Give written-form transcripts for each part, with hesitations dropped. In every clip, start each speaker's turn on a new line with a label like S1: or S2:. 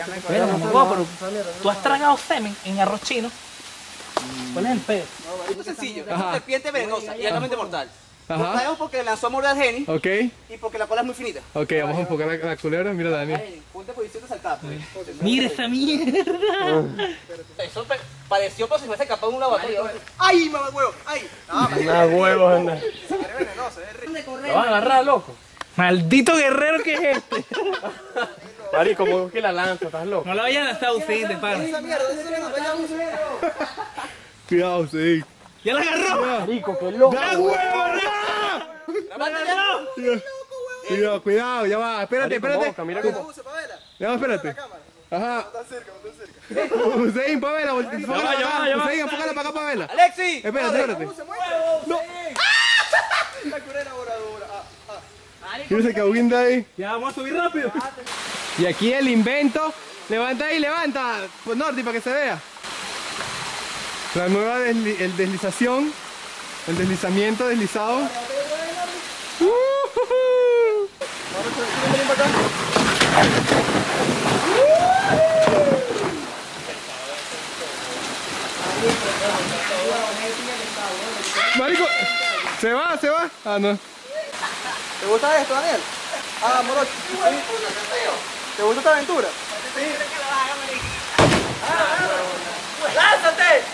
S1: Pero, pero tú has tragado semen en arroz chino. ¿Cuál es el pedo?
S2: Esto es sencillo. Es una serpiente venenosa y altamente mortal. Lo
S3: Ajá.
S2: traemos porque le lanzó a morder al Geni
S3: Ok,
S2: y porque la cola es muy finita.
S3: ok, vamos a enfocar la culebra. Mira, Dani.
S2: Geni, ponte posición de saltar.
S1: Mira esa mierda.
S2: Eso pareció como si fuese escapado de un laboratorio. ¡Ay, mamá huevo! ¡Ay!
S3: Una huevo, anda.
S2: Es venenoso, es rico.
S3: Lo vas a agarrar, loco.
S1: Maldito guerrero que es este.
S3: Marico, como que la lanza, estás loco.
S1: No la vayan a lanzar ustedes, de pana.
S2: Esa mierda, esa mierda, vayamos.
S3: Cuidado, sí.
S1: ¡Ya la agarró!
S3: Marico, qué loco.
S1: ¡La huevo!
S2: ¡La agarró!
S3: Cuidado, cuidado, ya va. Espérate, espérate.
S2: Mira cómo usa, Pavela.
S3: Ya va, espérate. Ajá.
S2: Tan cerca.
S3: Hussein, Pavela. Hussein, enfócala para acá, Pavela.
S2: ¡Alexi!
S3: Espérate, espérate.
S2: ¿Cómo se mueve? No. La culebra voladora.
S3: Quiero que aguinda ahí.
S1: Ya vamos a subir rápido.
S3: Y aquí el invento. Levanta ahí, levanta. Pues Norti, para que se vea. La nueva el deslizamiento deslizado. Marico, se va. Ah, no.
S2: ¿Te gusta esto, Daniel? Ah, morocho. ¿Te gusta esta aventura? Sí. ¡Lánzate!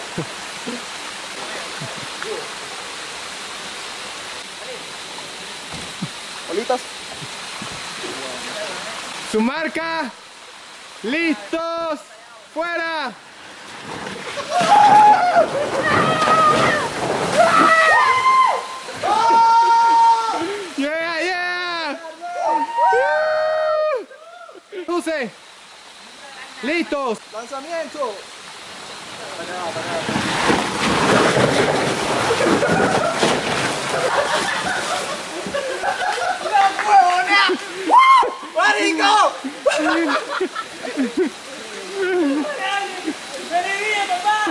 S2: Bolitas.
S3: Su marca. Listos. Fuera. Yeah. José. Listos.
S2: Lanzamiento. ¡La huevona! ¡Marico!
S1: ¡Feliz papá!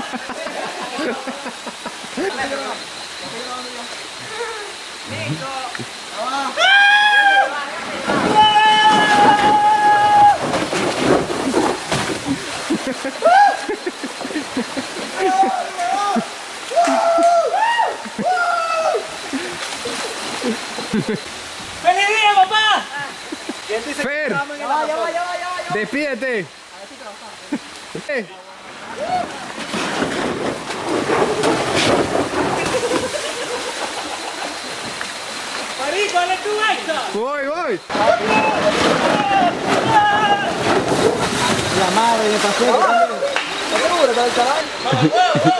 S1: ¡Feliz día, papá!
S2: ¿Quién dice
S3: Fer.
S2: que estamos en el aeropuerto?
S3: Despídete.
S1: Marico, dale tú esta.
S3: Voy.
S2: La madre de paseo. ¿Estás seguro para el chaval?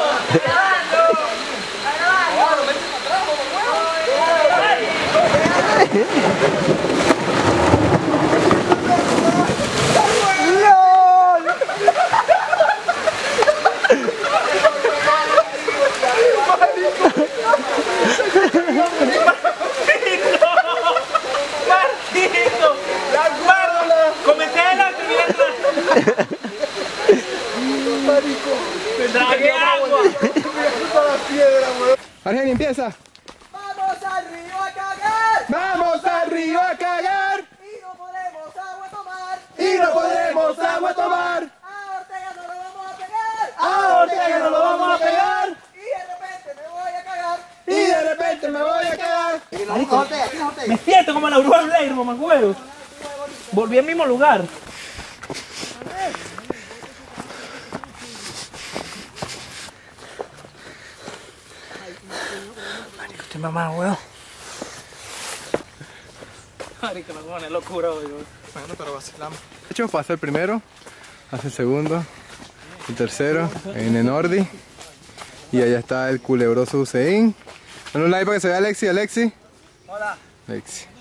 S1: ¡Martito! ¡La guardo! ¡Comencé la actividad! ¡Tragué agua!
S3: Argeni, empieza.
S2: ¡Vamos al río a cagar!
S3: Vamos al río a cagar.
S2: ¡Y no podemos agua tomar!
S3: Y no podremos agua tomar.
S2: ¡A Ortega no lo vamos a pegar!
S3: A Ortega no lo vamos a pegar.
S2: ¡Y de repente me voy a cagar!
S3: Y de repente me voy a quedar.
S2: Marico, Ortega.
S1: Me siento como la bruja Blair, mamá huevo. Volví al mismo lugar. Marico, estoy mamá huevo. Marico, me pone locura hoy, güey.
S2: Bueno, pero vacilamos.
S3: De hecho, pasa el primero, hace el segundo, el tercero, en Enordi. Y allá está el culebroso Hussein. Dale un like para que se vea Alexi.
S2: Hola.
S3: Alexi.